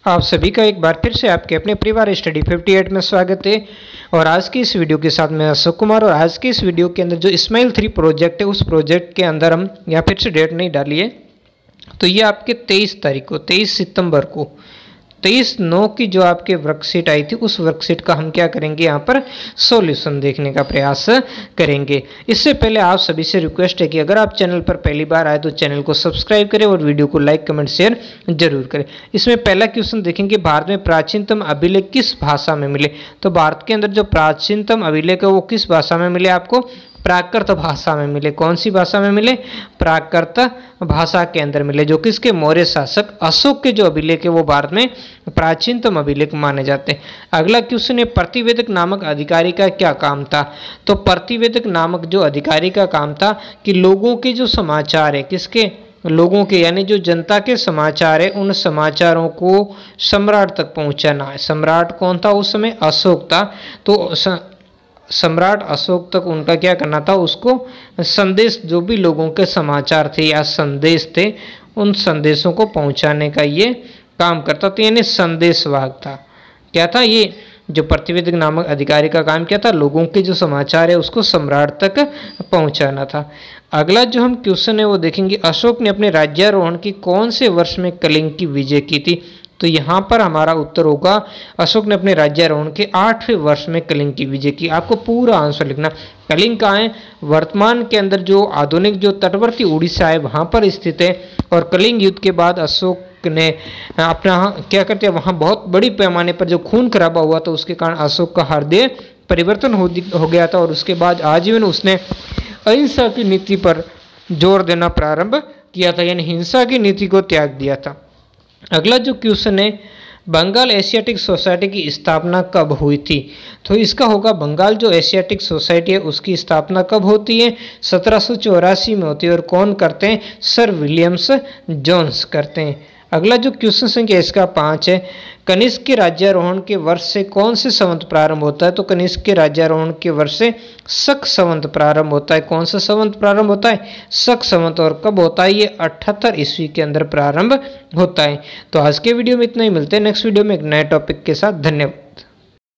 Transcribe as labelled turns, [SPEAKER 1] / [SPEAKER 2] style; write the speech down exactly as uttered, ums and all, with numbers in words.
[SPEAKER 1] आप सभी का एक बार फिर से आपके अपने परिवार स्टडी अट्ठावन में स्वागत है। और आज की इस वीडियो के साथ मैं अशोक कुमार। और आज की इस वीडियो के अंदर जो इस्माइल थ्री प्रोजेक्ट है उस प्रोजेक्ट के अंदर हम यहाँ फिर से डेट नहीं डालिए, तो ये आपके तेईस तारीख को तेईस सितंबर को तेईस नौ की जो आपके वर्कशीट आई थी उस वर्कशीट का हम क्या करेंगे, यहाँ पर सॉल्यूशन देखने का प्रयास करेंगे। इससे पहले आप सभी से रिक्वेस्ट है कि अगर आप चैनल पर पहली बार आए तो चैनल को सब्सक्राइब करें और वीडियो को लाइक कमेंट शेयर जरूर करें। इसमें पहला क्वेश्चन देखेंगे, भारत में प्राचीनतम अभिलेख किस भाषा में मिले। तो भारत के अंदर जो प्राचीनतम अभिलेख है वो किस भाषा में मिले, आपको प्राकृत भाषा में मिले। कौन सी भाषा में मिले, प्राकृत भाषा के अंदर मिले, जो कि इसके मौर्य शासक अशोक के जो अभिलेख है वो भारत में प्राचीनतम अभिलेख माने जाते हैं। अगला क्वेश्चन है, प्रतिवेदक नामक अधिकारी का क्या काम था। तो प्रतिवेदक नामक जो अधिकारी का काम था कि लोगों के जो समाचार है, किसके, लोगों के यानी जो जनता के समाचार है, उन समाचारों को सम्राट तक पहुंचाना है। सम्राट कौन था उस समय, अशोक था। तो सम्राट अशोक तक उनका क्या करना था, उसको संदेश, जो भी लोगों के समाचार थे या संदेश थे, उन संदेशों को पहुंचाने का ये काम करता था, यानी संदेशवाहक था। क्या था ये, जो प्रतिवेदक नामक अधिकारी का काम क्या था, लोगों के जो समाचार है उसको सम्राट तक पहुंचाना था। अगला जो हम क्वेश्चन है वो देखेंगे, अशोक ने अपने राज्यारोहण की कौन से वर्ष में कलिंग की विजय की थी। तो यहाँ पर हमारा उत्तर होगा, अशोक ने अपने राज्यारोहण के आठवें वर्ष में कलिंग की विजय की। आपको पूरा आंसर लिखना। कलिंग कहाँ है, वर्तमान के अंदर जो आधुनिक जो तटवर्ती उड़ीसा है वहाँ पर स्थित है। और कलिंग युद्ध के बाद अशोक ने अपना क्या करते हैं, वहाँ बहुत बड़ी पैमाने पर जो खून खराबा हुआ था उसके कारण अशोक का हृदय परिवर्तन हो, हो गया था। और उसके बाद आजीवन उसने अहिंसा की नीति पर जोर देना प्रारंभ किया था, यानी हिंसा की नीति को त्याग दिया था। अगला जो क्वेश्चन है, बंगाल एशियाटिक सोसाइटी की स्थापना कब हुई थी। तो इसका होगा, बंगाल जो एशियाटिक सोसाइटी है उसकी स्थापना कब होती है, सत्रह सौ चौरासी में होती है। और कौन करते हैं, सर विलियम्स जोन्स करते हैं। अगला जो क्वेश्चन संख्या इसका पाँच है, कनिष्क के राज्यारोहण के वर्ष से कौन से संवत प्रारंभ होता है। तो कनिष्क के राज्यारोहण के वर्ष से शक संवत प्रारंभ होता है। कौन सा संवत प्रारंभ होता है, शक संवत। और कब होता है, ये अठहत्तर ईस्वी के अंदर प्रारंभ होता है। तो आज के वीडियो में इतना ही, मिलते हैं नेक्स्ट वीडियो में एक नए टॉपिक के साथ। धन्यवाद।